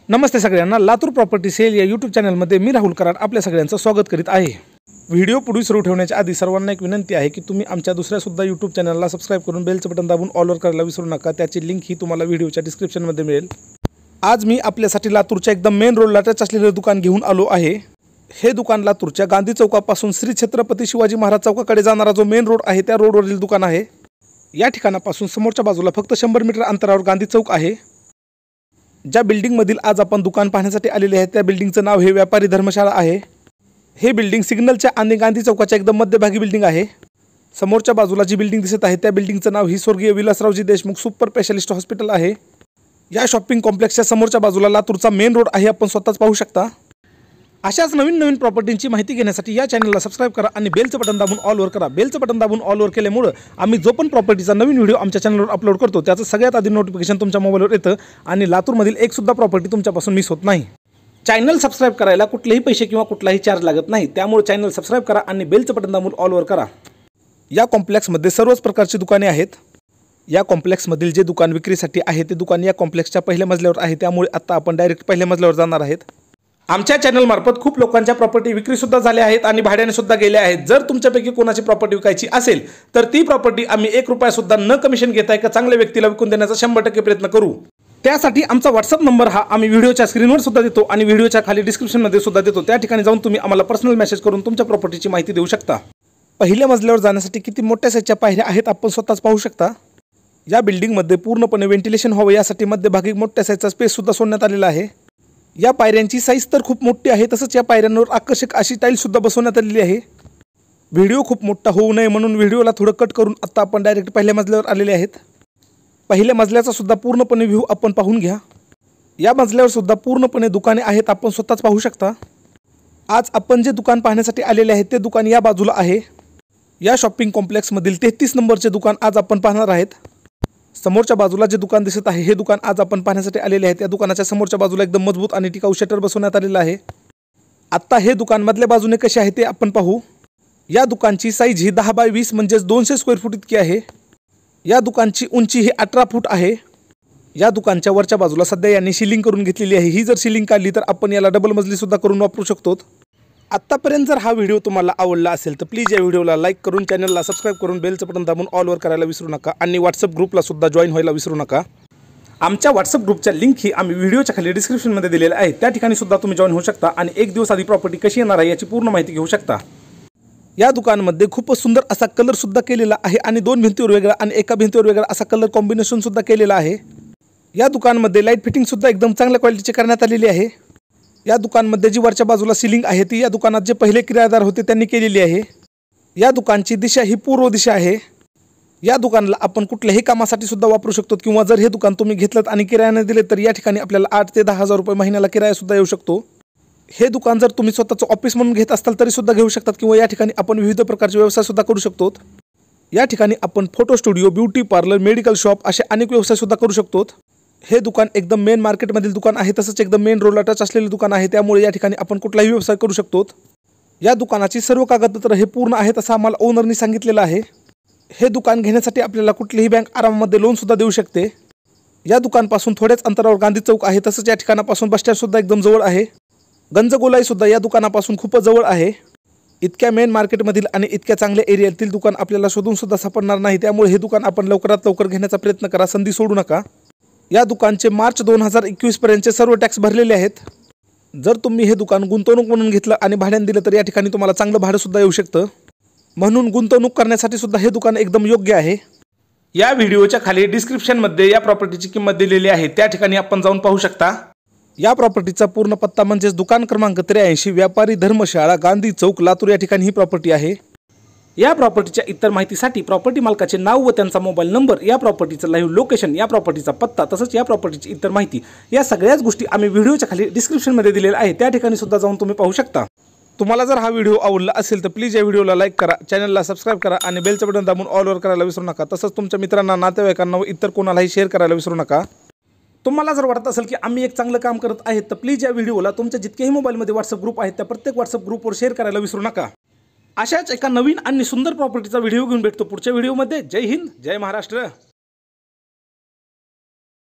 नमस्ते सगळ्यांना, Latur property sale या YouTube चॅनलमध्ये मी राहुल कराड आपल्या सगळ्यांचं स्वागत करीत आहे। व्हिडिओ पुढे सुरू ठेवण्याच्या आधी सर्वांना एक विनंती आहे की तुम्ही आमच्या दुसऱ्या सुद्धा यूट्यूब चॅनलला सबस्क्राइब करून बेलचं बटन दाबून ऑलवर करायला विसरू नका। त्याची लिंक ही तुम्हाला व्हिडिओच्या डिस्क्रिप्शनमध्ये मिळेल। आज मी आपल्यासाठी लातूरच्या एकदम मेन रोडला टच असलेलं दुकान घेऊन आलो आहे। हे दुकान लातूरच्या गांधी चौकापासून श्री छत्रपती शिवाजी महाराज चौकाकडे जाणारा जो मेन रोड आहे त्या रोडवरील दुकान आहे। या ठिकाणापासून समोरच्या बाजूला फक्त 100 मीटर अंतरावर गांधी चौक आहे। ज्या बिल्डिंग मधील आज आपण दुकान पाहण्यासाठी आलेले आहे त्या बिल्डिंगचं नाव हे व्यापारी धर्मशाळा आहे। हे बिल्डिंग सिग्नलच्या आणि गांधी चौकाच्या एकदम मध्यभागी बिल्डिंग आहे। समोरच्या बाजूला जी बिल्डिंग दिसत आहे त्या बिल्डिंगचं नाव ही स्वर्गीय Vilasraoji Deshmukh super specialist hospital आहे। या शॉपिंग कॉम्प्लेक्सच्या समोरच्या बाजूला लातूरचा मेन रोड आहे, आपण स्वतःच पाहू शकता। अशाच नवीन प्रॉपर्टींची माहिती घेण्यासाठी या चॅनलला सबस्क्राइब करा आणि बेलचं बटन दाबून ऑलवर करा। बेलचं बटन दाबून ऑलवर केल्यामुळे आम्ही जो पण प्रॉपर्टीचा नवीन व्हिडिओ आमच्या चॅनलवर अपलोड करतो त्याचं सगळ्यात आधी नोटिफिकेशन तुमच्या मोबाईलवर येतं आणि लातूरमधील एक सुद्धा प्रॉपर्टी तुमच्यापासून मिस होत नाही। चॅनल सबस्क्राइब करायला कुठलेही पैसे किंवा कुठलाही चार्ज लागत नाही, त्यामुळे चॅनल सबस्क्राइब करा आणि बेलचं बटन दाबून ऑलवर करा। या कॉम्प्लेक्समध्ये सर्वच प्रकारची दुकाने आहेत। या कॉम्प्लेक्समधील जे दुकान विक्रीसाठी आहे ते दुकान या कॉम्प्लेक्सच्या पहिल्या मजल्यावर आहे, त्यामुळे आता आपण डायरेक्ट पहिल्या मजल्यावर जाणार आहेत। आमच्या चॅनल मार्फत खूप लोकांच्या प्रॉपर्टी विक्री सुद्धा झाल्या आहेत आणि भाड्याने सुद्धा गेल्या आहेत। जर तुमच्यापैकी कोणाची प्रॉपर्टी विकायची असेल तर ती प्रॉपर्टी आम्ही 1 रुपया सुद्धा न कमिशन घेता एका चांगल्या व्यक्तीला विकून देण्याचा 100% प्रयत्न करू। त्यासाठी आमचा व्हॉट्सअप नंबर हा आम्ही व्हिडिओच्या स्क्रीनवर सुद्धा देतो आणि व्हिडिओच्या खाली डिस्क्रिप्शनमध्ये सुद्धा देतो। त्या ठिकाणी जाऊन तुम्ही आम्हाला पर्सनल मेसेज करून तुमच्या प्रॉपर्टीची माहिती देऊ शकता। पहिल्या मजल्यावर जाण्यासाठी किती मोठ्या साईजच्या पायऱ्या आहेत आपण स्वतःच पाहू शकता। या बिल्डिंगमध्ये पूर्णपणे व्हेंटिलेशन व्हावं यासाठी मध्यभागी मोठ्या साईजचा स्पेस सुद्धा सोडण्यात आलेला आहे। या पायऱ्यांची साईज तर खूप मोठी आहे, तसंच या पायऱ्यांवर आकर्षक अशी टाइल्स सुद्धा बसवण्यात आलेली आहे। व्हिडिओ खूप मोठा होऊ नये म्हणून व्हिडिओला थोडं कट करून आता आपण डायरेक्ट पहिल्या मजल्यावर आलेले आहेत। पहिल्या मजल्याचा सुद्धा पूर्णपणे व्ह्यू आपण पाहून घ्या। या मजल्यावर सुद्धा पूर्णपणे दुकाने आहेत, आपण स्वतःच पाहू शकता। आज आपण जे दुकान पाहण्यासाठी आलेले आहेत ते दुकान या बाजूला आहे। या शॉपिंग कॉम्प्लेक्समधील 33 नंबरचे दुकान आज आपण पाहणार आहेत। समोरच्या बाजूला जे दुकान दिसत आहे हे दुकान आज आपण पाहण्यासाठी आलेले आहे। त्या दुकानाच्या समोरच्या बाजूला एकदम मजबूत आणि टिकाऊ शटर बसवण्यात आलेला आहे। आता हे दुकान मधल्या बाजूने कसे आहे ते आपण पाहू। या दुकानची साईज ही 10 बाय 20 म्हणजे 200 स्क्वेअर फूट इतकी आहे। या दुकानची उंची ही 18 फूट आहे। या दुकानच्या वरच्या बाजूला सध्या यांनी सीलिंग करून घेतलेली आहे। ही जर सीलिंग काढली तर आपण याला डबल मजली सुद्धा करून वापरू शकतो। आत्तापर्यंत जर हा व्हिडिओ तुम्हाला आवडला असेल तर प्लीज या व्हिडिओला लाईक करून चॅनलला सबस्क्राइब करून बेलचं बटन दाबून ऑलवर करायला विसरू नका आणि व्हॉट्सअप ग्रुपला सुद्धा जॉईन व्हायला विसरू नका। आमच्या व्हॉट्सअप ग्रुपच्या लिंक ही आम्ही व्हिडिओच्या खाली डिस्क्रिप्शनमध्ये दिलेल्या आहे, त्या ठिकाणी सुद्धा तुम्ही जॉईन होऊ शकता आणि एक दिवस आधी प्रॉपर्टी कशी येणार आहे याची पूर्ण माहिती घेऊ शकता। या दुकानामध्ये खूपच सुंदर असा कलर सुद्धा केलेला आहे आणि 2 भिंतीवर वेगळा आणि एका भिंतीवर वेगळा असा कलर कॉम्बिनेशन सुद्धा केलेला आहे। या दुकानामध्ये लाईट फिटिंग सुद्धा एकदम चांगल्या क्वालिटीची करण्यात आलेली आहे। या दुकानमध्ये जी वरच्या बाजूला सीलिंग आहे ती या दुकानात जे पहिले किरायादार होते त्यांनी केलेली आहे। या दुकानची दिशा ही पूर्व दिशा आहे। या दुकानाला आपण कुठल्याही कामासाठी सुद्धा वापरू शकतो किंवा जर हे दुकान तुम्ही घेतलं आणि किरायाने दिले तर या ठिकाणी आपल्याला 8 ते 10 हजार रुपये महिन्याला किराया सुद्धा येऊ शकतो। हे दुकान जर तुम्ही स्वतःचं ऑफिस म्हणून घेत असाल तरी सुद्धा घेऊ शकतात किंवा या ठिकाणी आपण विविध प्रकारचे व्यवसाय सुद्धा करू शकतो। या ठिकाणी आपण photo studio, beauty parlour, medical shop असे अनेक व्यवसाय सुद्धा करू शकतो। हे दुकान एकदम मेन मार्केटमधील दुकान आहे, तसंच एकदम मेन रोडला टच असलेले दुकान आहे, त्यामुळे या ठिकाणी आपण कुठलाही व्यवसाय करू शकतो। या दुकानाची सर्व कागदपत्र हे पूर्ण आहेत असं आम्हाला ओनरनी सांगितलेलं आहे। हे दुकान घेण्यासाठी आपल्याला कुठलीही बँक आरामामध्ये लोन सुद्धा देऊ शकते। या दुकानपासून थोड्याच अंतरावर गांधी चौक आहे, तसंच या ठिकाणापासून बस स्टँड सुद्धा एकदम जवळ आहे। गंजगोलाई सुद्धा या दुकानापासून खूपच जवळ आहे। इतक्या मेन मार्केटमधील आणि इतक्या चांगल्या एरियातील दुकान आपल्याला शोधून सुद्धा सापडणार नाही, त्यामुळे हे दुकान आपण लवकरात लवकर घेण्याचा प्रयत्न करा, संधी सोडू नका। या दुकानचे मार्च 2021 पर्यंतचे सर्व टॅक्स भरलेले आहेत। जर तुम्ही हे दुकान गुंतवणूक म्हणून घेतलं आणि भाड्याने दिलं तर या ठिकाणी तुम्हाला चांगलं भाडं सुद्धा येऊ शकतं, म्हणून गुंतवणूक करण्यासाठी सुद्धा हे दुकान एकदम योग्य आहे। या व्हिडिओच्या खाली डिस्क्रिप्शनमध्ये या प्रॉपर्टीची किंमत दिलेली आहे, त्या ठिकाणी आपण जाऊन पाहू शकता। या प्रॉपर्टीचा पूर्ण पत्ता म्हणजेच दुकान क्रमांक 83 व्यापारी धर्मशाळा गांधी चौक लातूर या ठिकाणी ही प्रॉपर्टी आहे। या प्रॉपर्टीच्या इतर माहितीसाठी प्रॉपर्टी मालकाचे नाव व त्यांचा मोबाईल नंबर, या प्रॉपर्टीचं लाईव्ह लोकेशन, या प्रॉपर्टीचा पत्ता तसंच या प्रॉपर्टीची इतर माहिती या सगळ्याच गोष्टी आम्ही व्हिडिओच्या खाली डिस्क्रिप्शनमध्ये दिलेल्या आहे, त्या ठिकाणी सुद्धा जाऊन तुम्ही पाहू शकता। तुम्हाला जर हा व्हिडिओ आवडला असेल तर प्लीज या व्हिडिओला लाईक करा, चॅनलला सबस्क्राइब करा आणि बेलचं बटन दाबून ऑलवर करायला विसरू नका। तसंच तुमच्या मित्रांना, नातेवाईकांना व इतर कोणालाही शेअर करायला विसरू नका। तुम्हाला जर वाटत असेल की आम्ही एक चांगलं काम करत आहे तर प्लीज या व्हिडिओला तुमच्या जितकेही मोबाईलमध्ये व्हॉट्सअप ग्रुप आहेत त्या प्रत्येक व्हॉट्सअप ग्रुपवर शेअर करायला विसरू नका। अशाच एका नवीन आणि सुंदर प्रॉपर्टीचा व्हिडिओ घेऊन भेटतो पुढच्या व्हिडिओमध्ये। जय हिंद, जय महाराष्ट्र।